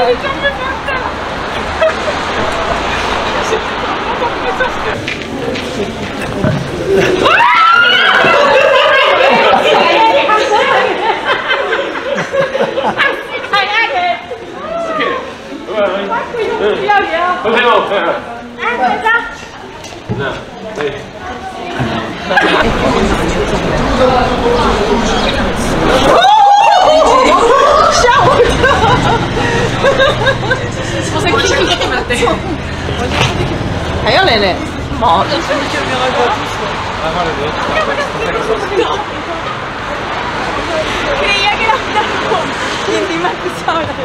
还要来嘞？毛。Creía que era un taco y encima escuchaba la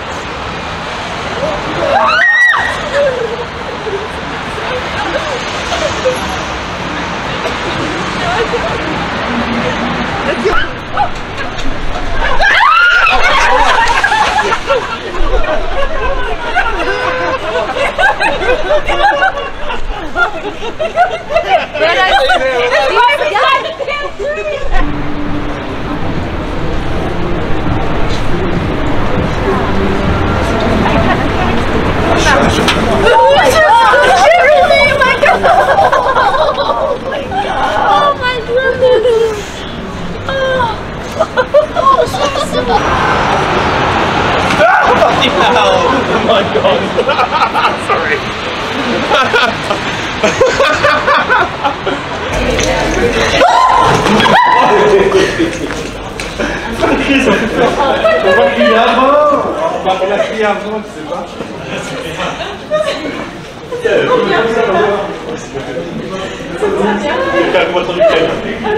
Oh my god. Sorry. On va crier avant. On va crier avant, tu sais pas. Calme-moi ton week-end.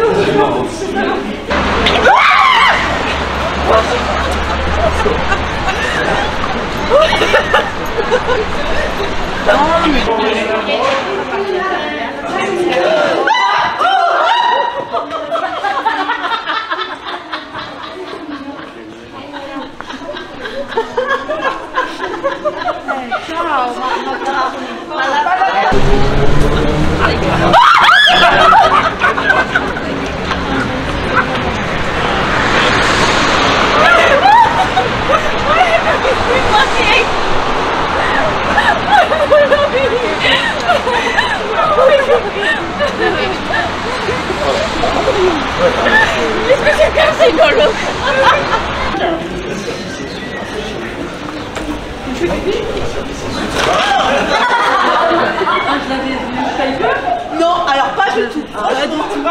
Non, alors pas du tout. Pas du tout.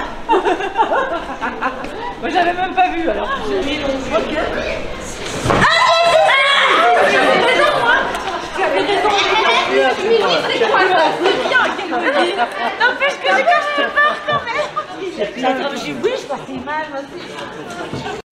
Moi j'avais même pas vu alors. Ok. N'empêche que j'ai quand même peur quand même. Oui, je partais mal aussi.